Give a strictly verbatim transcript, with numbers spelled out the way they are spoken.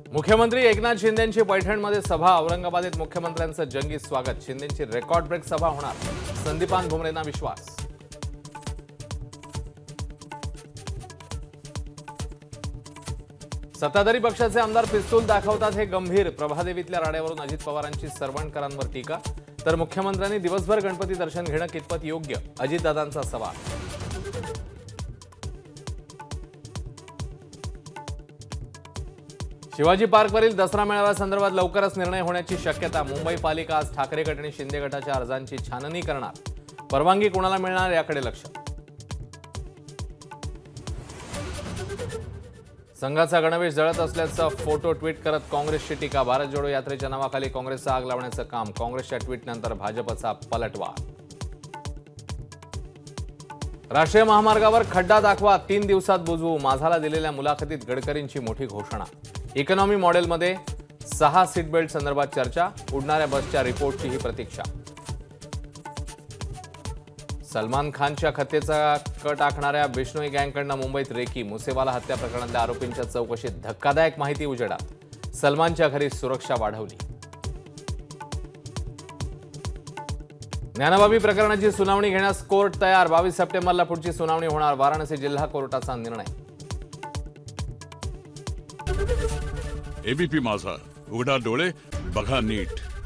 मुख्यमंत्री एकनाथ शिंदेंची पैठणमध्ये सभा, औरंगाबादेत मुख्यमंत्र्यांचं जंगी स्वागत, शिंदेंची रेकॉर्ड ब्रेक सभा होणार, संदीपान भुमरेंना विश्वास। सत्ताधारी पक्षाचे आमदार पिस्तूल दाखवतात हे गंभीर, प्रभादेवीतल्या राड्यावरून अजित पवारांची सरवणकरांवर टीका, तर मुख्यमंत्र्यांनी दिवसभर गणपती दर्शन घेणं कितपत योग्य, अजितदादांचा सवाल। शिवाजी पार्कवरील दसरा मेळाव्यासंदर्भात लवकरच निर्णय होण्याची शक्यता, मुंबई पालिका आज ठाकरे गट आणि शिंदे गटाच्या अर्जांची छाननी करणार, परवानगी कोणाला मिळणार याकडे लक्ष। संघाचा गणवेश जळत असल्याचा फोटो ट्विट करत काँग्रेसची टीका, भारत जोडो यात्रेच्या नावाखाली काँग्रेसचा आग लावण्याचं काम, काँग्रेसच्या ट्विटनंतर भाजपचा पलटवार। राष्ट्रीय महामार्गावर खड्डा दाखवा, तीन दिवसात बुजवू, माझाला दिलेल्या मुलाखतीत गडकरींची मोठी घोषणा। इकॉनॉमी मॉडेलमध्ये सहा सीट बेल्ट संदर्भात चर्चा, उडणाऱ्या बसच्या रिपोर्टची ही प्रतीक्षा। सलमान खानच्या खतेचा कट आखणाऱ्या बिश्नोई गँगकडनं मुंबईत रेकी, मुसेवाला हत्या प्रकरणातल्या आरोपींच्या चौकशीत धक्कादायक माहिती उजेडात, सलमानच्या घरी सुरक्षा वाढवली। ज्ञानबाबी प्रकरणाची सुनावणी घेण्यास कोर्ट तयार, बावीस सप्टेंबरला पुढची सुनावणी होणार, वाराणसी जिल्हा कोर्टाचा निर्णय। एबीपी माझा, उघडा डोळे बघा नीट।